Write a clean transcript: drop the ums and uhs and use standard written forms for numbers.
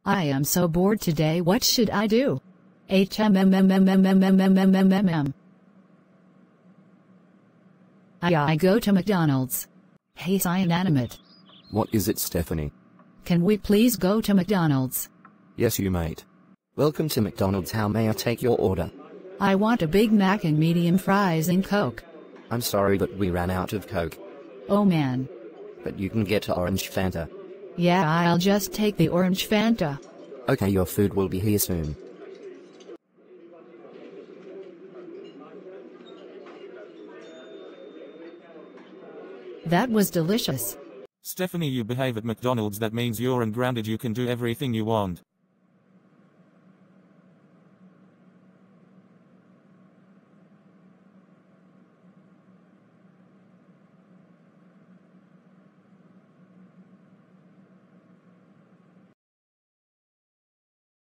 I am so bored today. What should I do? HMMMMMMMMMMMM. I go to McDonald's. Hey, inanimate. What is it, Stephanie? Can we please go to McDonald's? Yes, you mate. Welcome to McDonald's. How may I take your order? I want a Big Mac and medium fries and Coke. I'm sorry, but we ran out of Coke. Oh man. But you can get orange Fanta. Yeah, I'll just take the orange Fanta. Okay, your food will be here soon. That was delicious. Stephanie, you behave at McDonald's. That means you're ungrounded. You can do everything you want.